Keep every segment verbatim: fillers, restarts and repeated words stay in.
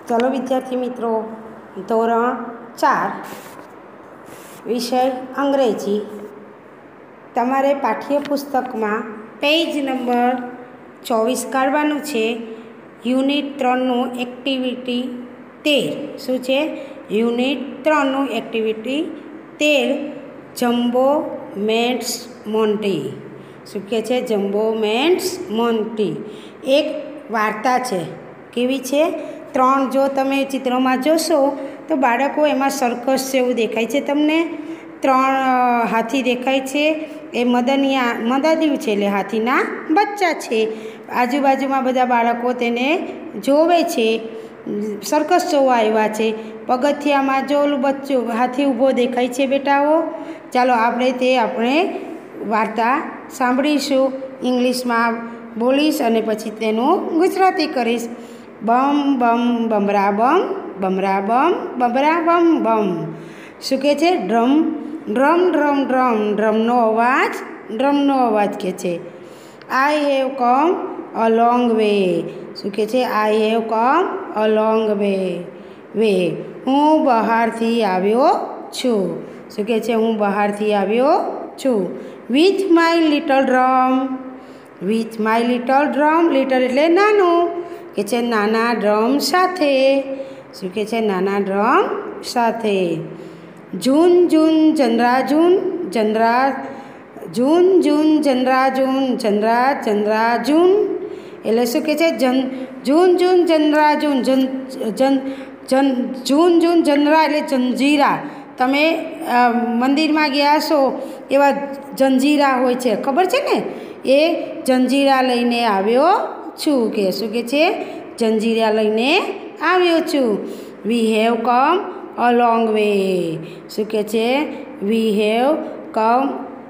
चलो विद्यार्थी मित्रों, धोरण चार विषय अंग्रेजी तमारे पाठ्यपुस्तक में पेज नंबर चौबीस काढवानुं छे। यूनिट त्रणनु एक्टिविटी तेर शुं छे? यूनिट त्रणनु एक्टिविटी तेर जम्बो मेट्स मोंटी। शुं कहे छे? जम्बो मेट्स मोंटी एक वार्ता छे। केवी छे? त्रण जो तमे चित्रों में जोशो तो बाळको एमां सर्कस जेवुं देखाय छे। तमने त्रण हाथी देखाय छे। ए मदनिया मदादीव छे એટલે हाथीना बच्चा छे। आजुबाजुमां बधा बाळको तेने जोवे छे। सर्कस जोवा आव्या छे। पगथियामां जो ओલું बच्चो हाथी ऊभो देखाय छे बेटाओ। चालो आपणे ते आपणे वार्ता सांभळीशुं। इंग्लिशमां बोलीश अने पछी तेनुं गुजराती करीश। बम बम बमरा बम बमरा बम बमरा बम बम। शुं कहे छे? ड्रम ड्रम ड्रम ड्रम ड्रमनो अवाज ड्रमनो अवाज कहे छे। I have come a long way. शुं कहे छे? I have come a long वे वे हूँ बहारथी आव्यो छुं। शुं कहे छे? हूँ बहारथी आव्यो छुं। With my little drum with my little drum little एटले नानुं के छे नाना ड्रम साथे। शुं के छे? नाना ड्रम साथे। जून जून जनरा जून जनरा जून जून जनरा जून जनरा जनरा जून एटले शुं के छे? जन जून जून जनरा जून जन जन जन जून जून जनरा एटले जंजीरा। तमे मंदिर में गया छो एवा जंजीरा होय छे, खबर छे ने? ए जंजीरा लईने आव्यो छुं के शुं के छे? जंजीरा लईने आव्यो छुं। We have come a long way. शुं के छे? We have come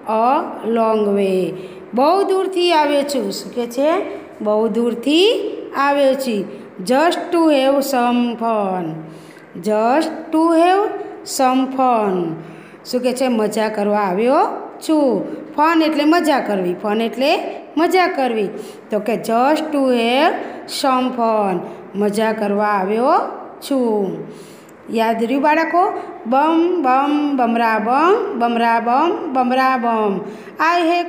a long way बहु दूरथी आव्यो छुं। शुं के छे? बहु दूरथी आव्यो छुं। Just to have some fun just to have some fun. शुं के छे? मजा करवा आव्यो छुं। फन एटले मजा करवी फन एटले मजा करवी तो के just to have some fun मजा करवा आव्यो छुं। याद रह्युं बाळको? बम बम बमरा बम बमरा बम बमरा बम I have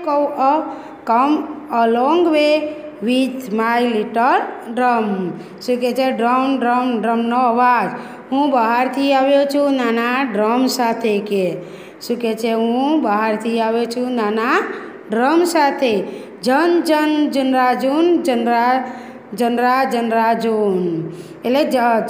come a long way with my little drum. शुं कहे छे? ड्रम ड्रम ड्रमनो अवाज हूँ बहारथी आव्यो छुं नाना ड्रम साथे के। शुं कहे छे? हूँ बहारथी आव्यो छुं नाना ड्रम साथे। जन जन जनरा जून जनरा जनरा जनरा जून एटले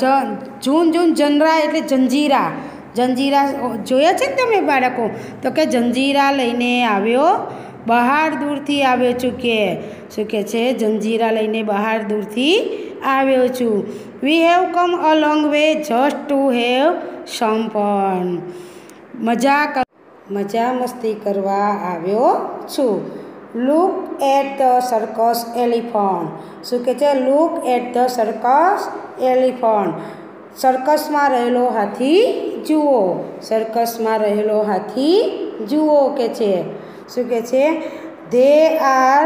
जून जून जनरा एटले जंजीरा। जंजीरा जोया छे ने तमे बाळको? तो के जंजीरा लईने आव्यो बहार दूरथी आव्यो छुं के शुं कहे छे? जंजीरा लईने बहार दूरथी आव्यो छुं। We have come a long way just to have some fun मजा कर मजा मस्ती करवा आव्यो छुं। Look at the circus elephant. शुं कहे छे? Look at the circus elephant circus में रहेलो हाथी जुओ। सर्कस में रहेलो हाथी जुओ के छे। शुं कहे छे? They are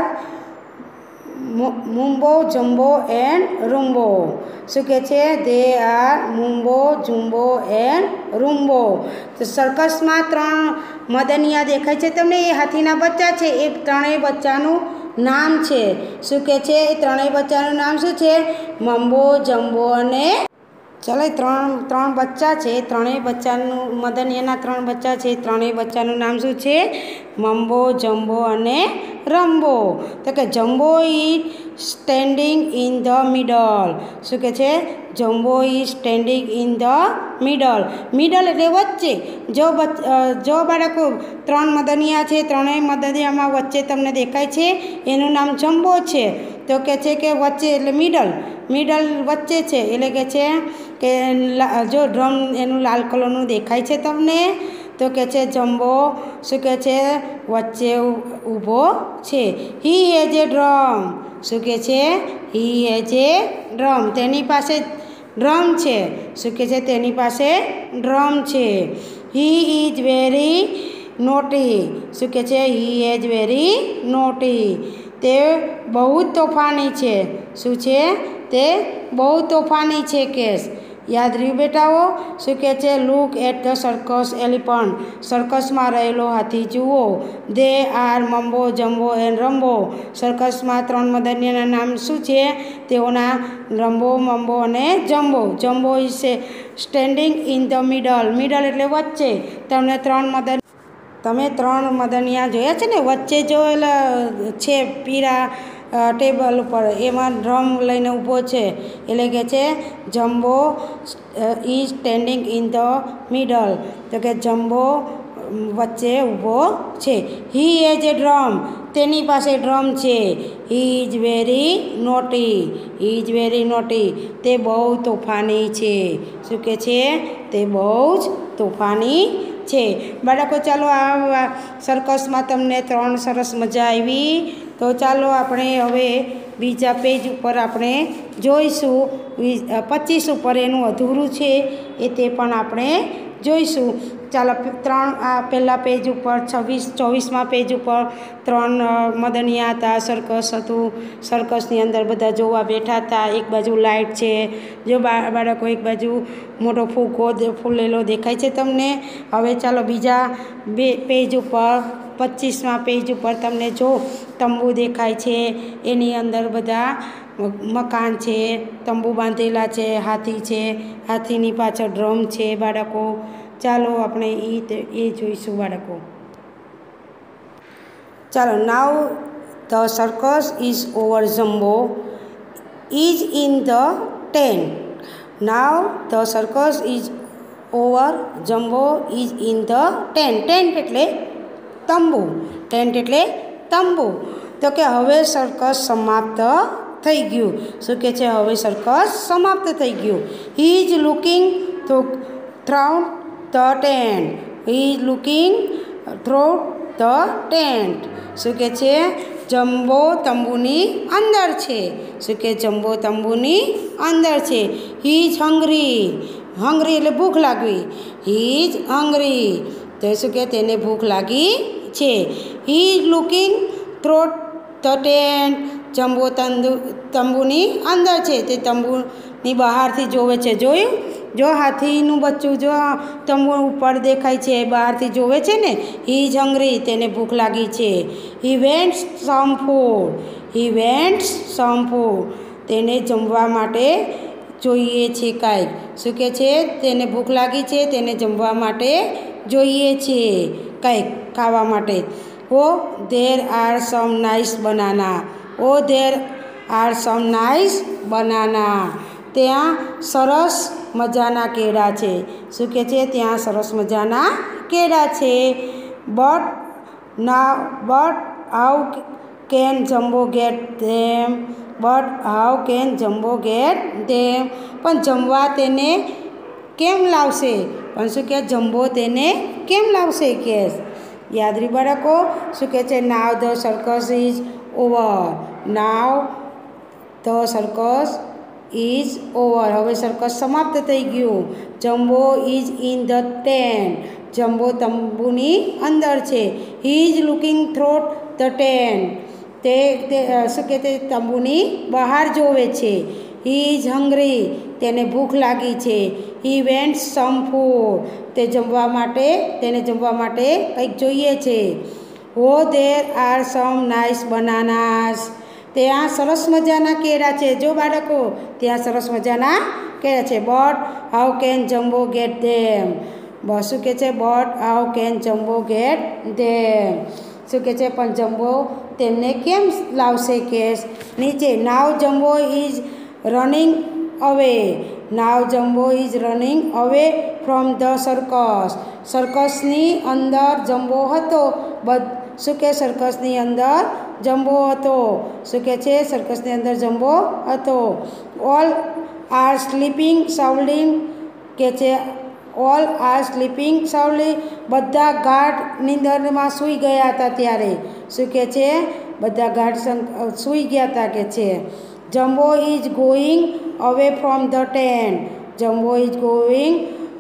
Mumbo Jumbo and Rumbo. शुं कहे छे? They are Mumbo Jumbo and Rumbo. तो सर्कस में त्रण मदनिया देखाय छे तमने। ए हाथीना बच्चा छे। ए त्रणेय बच्चानुं नाम छे। शुं कहे छे? ए त्रणेय बच्चानुं नाम शुं छे? मम्बो जम्बो अने चलो त्रण त्रण बच्चा छे। त्रणेय बच्चानुं मदनियाना त्रण बच्चा छे। त्रणेय बच्चानुं नाम शुं छे? मम्बो जम्बो अने रम्बो। तो के जम्बो इज स्टेन्डिंग इन ध मिडल। शुं कहे छे? जम्बो इज स्टेन्डिंग इन ध मिडल। मिडल एटले वच्चे। जो बच जो बाळको त्रण मदनिया छे त्रणेय मदनियामां वच्चे तमने देखाय छे एनुं नाम जम्बो छे। तो कहे छे के वच्चे एटले मिडल मिडल वच्चे छे एटले कहे छे के जो ड्रम एनुं लाल कलरनुं देखाय छे तमने तो कहे छे जम्बो शुं कहे छे? वच्चे ऊभो छे। He has a drum. शुं कहे छे? ही हेज ए ड्रम तेनी पासे ड्रम छे। शुं कहे छे? तेनी पासे ड्रम छे। He is very naughty. शुं कहे छे? ही इज वेरी नोटी ते बहुत तोफानी छे। शुं छे? તે બહુ તોફાની છે કેસ યાદ રહ્યું બેટાઓ શું કહે છે look at the circus elephant સર્કસમાં રહેલો હાથી જુઓ they are Mumbo Jumbo and Rumbo સર્કસમાં ત્રણ મદનિયાના નામ શું છે તેઓના રમ્બો મમ્બો અને Jumbo Jumbo is standing in the middle middle એટલે વચ્ચે તમને ત્રણ મદન તમે ત્રણ મદનિયા જોયા છે ને વચ્ચે જોયેલા છે પીળા ટેબલ ઉપર એમાં ડ્રમ લઈને ઊભો છે એટલે કે છે Jumbo is standing in the middle તો કે જમ્બો વચ્ચે ઊભો છે હી એઝ એ ડ્રમ તેની પાસે ડ્રમ છે he is very naughty he is very naughty તે બહુ તોફાની છે શું કે છે તે બહુ જ તોફાની છે બાળકો ચાલો આ સર્કસમાં તમને ત્રણ સરસ મજા આવી તો ચાલો આપણે હવે બીજા પેજ ઉપર આપણે જોઈશું પચીસ ઉપર એનું અધૂરું છે એ તે પણ આપણે જોઈશું ચાલો ત્રણ આ પહેલાં પેજ ઉપર છવ્વીસ ચોવીસમાં પેજ ઉપર ત્રણ મદનિયા હતા સર્કસ હતું સર્કસની અંદર બધા જોવા બેઠા હતા એક બાજુ લાઇટ છે જો બાળકો એક બાજુ મોટો ફૂગો ફૂલેલો દેખાય છે તમને હવે ચાલો બીજા બે પેજ ઉપર પચીસમાં પેજ ઉપર તમને જો તંબુ દેખાય છે એની અંદર બધા મકાન છે તંબુ બાંધેલા છે હાથી છે હાથીની પાછળ ડ્રમ છે બાળકો ચાલો આપણે એ એ જોઈશું બાળકો ચાલો now the circus is over Jumbo is in the tent now the circus is over Jumbo is in the tent tent એટલે તંબુ ટેન્ટ એટલે તંબુ તો કે હવે સર્કસ સમાપ્ત થઈ ગયું શું કે છે હવે સર્કસ સમાપ્ત થઈ ગયું હી ઇઝ લુકિંગ તો throughout the tent he is looking throughout the tent શું કે છે જમ્બો તંબુની અંદર છે શું કે જમ્બો તંબુની અંદર છે હી ઇઝ હંગ્રી હંગ્રી એટલે ભૂખ લાગવી હી ઇઝ હંગ્રી તો શું કે તેને ભૂખ લાગી છે he is looking throughout the tent Jumbo તંદુ તંબુની અંદર છે તે તંબુની બહારથી જોવે છે જોયું જો હાથીનું બચ્ચું જો તંબુ ઉપર દેખાય છે બહારથી જોવે છે ને હી ઇઝ હંગ્રી તેને ભૂખ લાગી છે હી વેન્ટ્સ સમ ફૂડ હી વેન્ટ્સ સમ ફૂડ તેને જમવા માટે જોઈએ છે કાંઈક શું કહે છે તેને ભૂખ લાગી છે તેને જમવા માટે જોઈએ છે કંઈક ખાવા માટે oh there are some nice banana oh there are some nice banana ત્યાં સરસ મજાના કેળા છે શું કહે છે ત્યાં સરસ મજાના કેળા છે બટ ના but how can Jumbo get them but how can Jumbo get them પણ જમવા તેને કેમ લાવશે પણ શું કે જમ્બો તેને કેમ લાવશે કે યાદ રહી બાળકો શું કહે છે now the circus is over now the circus is over હવે સર્કસ સમાપ્ત થઈ ગયું Jumbo is in the tent Jumbo તંબુની અંદર છે he is looking throughout the tent તે તે શું કહે તે તંબુની બહાર જોવે છે હી ઇઝ હંગ્રી તેને ભૂખ લાગી છે હી વેન્ટ સમ ફૂડ તે જમવા માટે તેને જમવા માટે કંઈક જોઈએ છે oh there are some nice bananas ત્યાં સરસ મજાના કેળા છે જો બાળકો ત્યાં સરસ મજાના કેળા છે but how can Jumbo get them બસ શું કહે છે but how can Jumbo get them શું કહે છે પણ જમ્બો તેમને કેમ લાવશે કેસ નીચે નાવ Jumbo is running away now Jumbo is running away from the circus સર્કસની અંદર જમ્બો હતો બધ શું કે સર્કસની અંદર જમ્બો હતો શું કે છે સર્કસની અંદર જમ્બો હતો ઓલ આર સ્લીપિંગ સાઉન્ડિંગ કે છે ઓલ આર સ્લીપિંગ સાઉન્ડલી બધા ગાઢ નિંદરમાં સૂઈ ગયા હતા ત્યારે શું કે છે બધા ગાઢ સૂઈ ગયા હતા કે છે Jumbo is going away from the tent Jumbo is going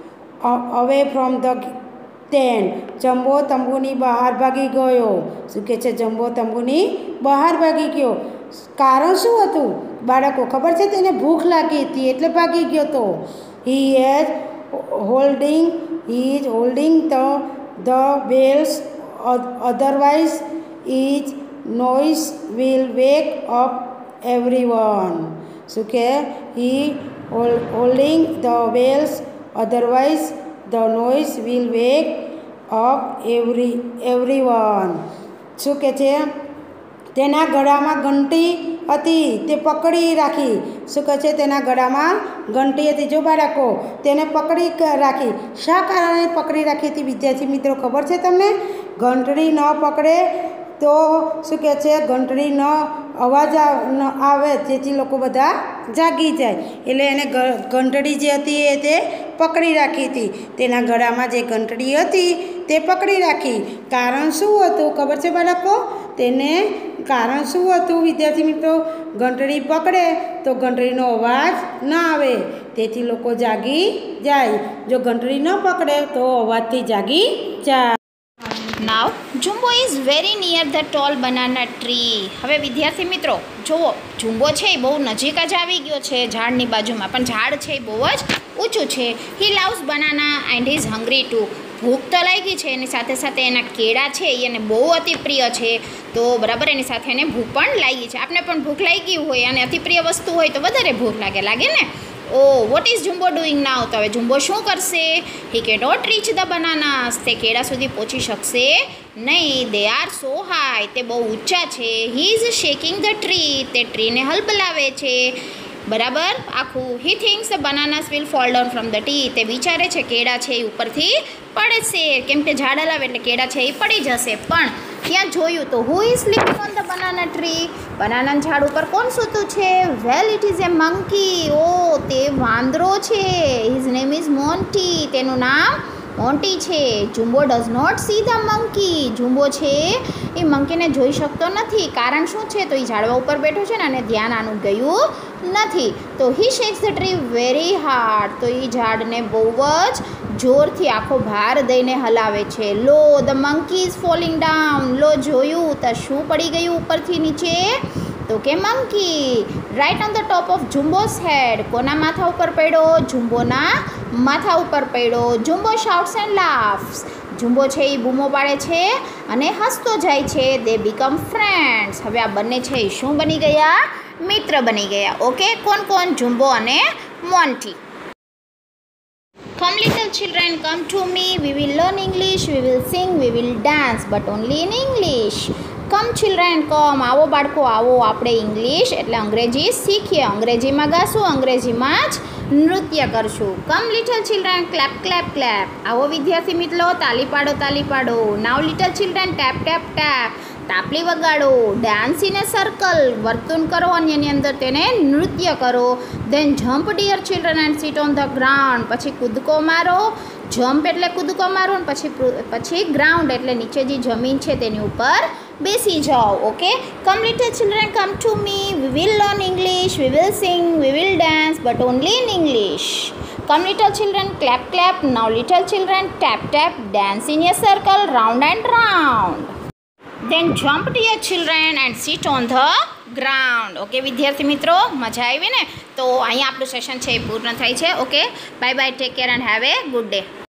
away from the tent Jumbo તંબુની બહાર ભાગી ગયો શું કે છે જમ્બો તંબુની બહાર ભાગી ગયો કારણ શું હતું બાળકો ખબર છે તેને ભૂખ લાગી હતી એટલે ભાગી ગયો હતો. He is holding he is holding the the bells otherwise is noise will wake up everyone. શું કે he holding the bells otherwise the noise will wake up every everyone. શું કે છે તેના ગળામાં ઘંટી હતી તે પકડી રાખી. શું કહે છે તેના ગળામાં ઘંટી હતી. જો બાળકો તેને પકડી રાખી. શા કારણે પકડી રાખી હતી વિદ્યાર્થી મિત્રો ખબર છે તમને? ઘંટડી ન પકડે તો શું કહે છે ઘંટડી ન અવાજ ન આવે જેથી લોકો બધા જાગી જાય એટલે એને ઘંટડી જે હતી એ તે પકડી રાખી હતી. તેના ગળામાં જે ઘંટડી હતી તે પકડી રાખી. કારણ શું હતું ખબર છે બાળકો? તેને કારણ શું હતું વિદ્યાર્થી મિત્રો? ઘંટડી પકડે તો ઘંટડીનો અવાજ ન આવે તેથી લોકો જાગી જાય. જો ઘંટડી ન પકડે તો અવાજથી જાગી જાય. Now Jumbo is very near the tall banana tree. હવે વિદ્યાર્થી મિત્રો જુઓ, જુમ્બો છે એ બહુ નજીક જ આવી ગયો છે ઝાડની બાજુમાં, પણ ઝાડ છે એ બહુ જ ઊંચું છે. He loves banana and is hungry too. ભૂખ તો લાગી છે, એની સાથે સાથે એના કેળા છે એ એને બહુ અતિપ્રિય છે. તો બરાબર એની સાથે એને ભૂખ પણ લાગી છે. આપણે પણ ભૂખ લાગી હોય અને અતિપ્રિય વસ્તુ હોય તો વધારે ભૂખ લાગે લાગે ને. Oh what is Jumbo doing now? તો હવે જુમ્બો શું કરશે? હી કે નોટ રીચ ધ બનાનાસ. તે કેળા સુધી પહોંચી શકશે નહીં. They are so high. તે બહુ ઊંચા છે. He is shaking the tree. તે ટ્રીને હલબલાવે છે. બરાબર આખું. He thinks the bananas will fall down from the tree. તે વિચારે છે કેળા છે એ ઉપરથી પડશે, કેમ કે ઝાડ હલાવે એટલે કેળા છે એ પડી જશે. પણ ત્યાં જોયું તો who is sleeping on the banana tree? Banana ઝાડ ઉપર કોણ સૂતું છે? Well it is a monkey. Oh તે વાંદરો છે. His name is Monty. તેનું નામ મોન્ટી છે. Jumbo does not see the monkey. Jumbo છે એ મંકીને જોઈ શકતો નથી. કારણ શું છે? તો એ ઝાડવા ઉપર બેઠો છે ને અને ધ્યાન આનું ગયું નથી. તો he shakes the tree very hard. તો એ ઝાડને બહુ જ જોરથી આખો ભાર દઈને હલાવે છે. લો the monkey is falling down. લો જોયું તો શું પડી ગયું ઉપરથી નીચે? તો કે monkey. Right on the top of Jumbo's head. કોના માથા ઉપર પડ્યો? જુમ્બોના માથા ઉપર પડ્યો. જુમ્બો શાઉટ્સ એન્ડ લાફ્સ. જુમ્બો છે એ બૂમો પાડે છે અને હસતો જાય છે. They become friends. હવે આ બંને છે એ શું બની ગયા? મિત્ર બની ગયા. ઓકે, કોણ કોણ? જુમ્બો અને Monty. Come little children, come to me. We will learn English, we will sing, we will dance, but only in English. Come children, come. આવો બાળકો આવો, આપણે ઇંગ્લિશ એટલે અંગ્રેજી શીખીએ. અંગ્રેજીમાં ગાશું, અંગ્રેજીમાં જ નૃત્ય કરશું. Come little children, clap clap clap. આવો વિદ્યાર્થી મિત્રો, તાલી પાડો તાલી પાડો. Now little children, tap tap tap. તાપલી વગાડો. Dance in a circle. વર્તુન કરો અને એની અંદર તેને નૃત્ય કરો. Then jump dear children and sit on the ground. પછી કૂદકો મારો. જમ્પ એટલે કૂદકો મારો ને પછી પછી ગ્રાઉન્ડ એટલે નીચે જે જમીન છે તેની ઉપર બેસી જાઓ. Okay, come little children, come to me. We will learn English, we will sing, we will dance, but only in English. Come little children, clap clap. Now little children, tap tap. Dance in a circle, round and round. Then jump dear children and sit on the ground. Okay વિદ્યાર્થી મિત્રો, મજા આવી ને? તો અહીંયા આપણું session છે એ પૂર્ણ થાય છે. Okay, bye bye, take care and have a good day.